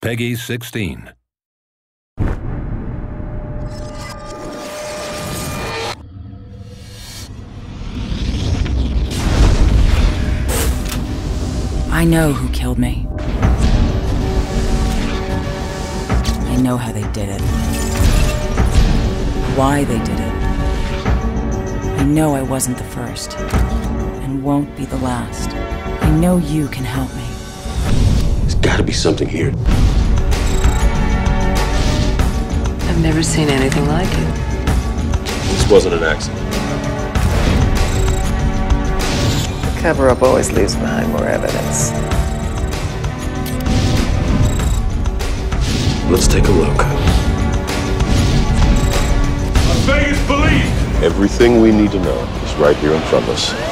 Peggy 16. I know who killed me. I know how they did it. Why they did it. I know I wasn't the first, and won't be the last. I know you can help me. There's gotta be something here. I've never seen anything like it. This wasn't an accident. The cover-up always leaves behind more evidence. Let's take a look. Las Vegas police! Everything we need to know is right here in front of us.